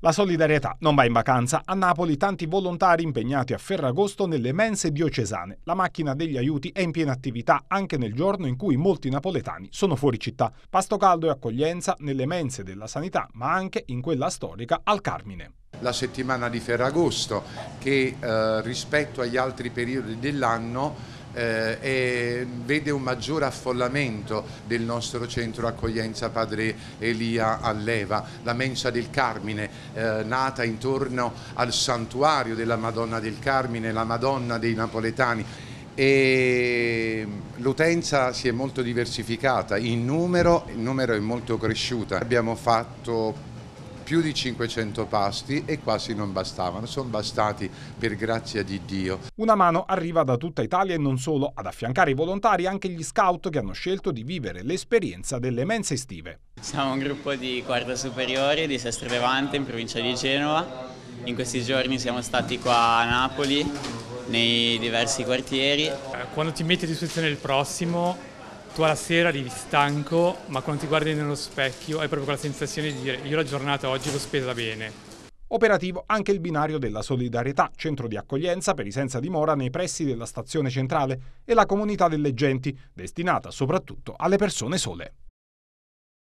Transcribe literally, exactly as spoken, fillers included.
La solidarietà non va in vacanza. A Napoli tanti volontari impegnati a Ferragosto nelle mense diocesane. La macchina degli aiuti è in piena attività anche nel giorno in cui molti napoletani sono fuori città. Pasto caldo e accoglienza nelle mense della sanità, ma anche in quella storica al Carmine. La settimana di Ferragosto che eh, rispetto agli altri periodi dell'anno Eh, e vede un maggiore affollamento del nostro centro accoglienza Padre Elia Alleva, la mensa del Carmine, eh, nata intorno al santuario della Madonna del Carmine, la Madonna dei Napoletani. E l'utenza si è molto diversificata in numero, il numero è molto cresciuta. Abbiamo fatto più di cinquecento pasti e quasi non bastavano, sono bastati per grazia di Dio. Una mano arriva da tutta Italia e non solo, ad affiancare i volontari anche gli scout che hanno scelto di vivere l'esperienza delle mense estive. Siamo un gruppo di quarta superiore di Sestri Levante in provincia di Genova. In questi giorni siamo stati qua a Napoli, nei diversi quartieri. Quando ti metti a disposizione del prossimo, tu alla sera arrivi stanco, ma quando ti guardi nello specchio hai proprio quella sensazione di dire io la giornata oggi l'ho spesa bene. Operativo anche il binario della solidarietà, centro di accoglienza per i senza dimora nei pressi della stazione centrale, e la comunità delle genti, destinata soprattutto alle persone sole.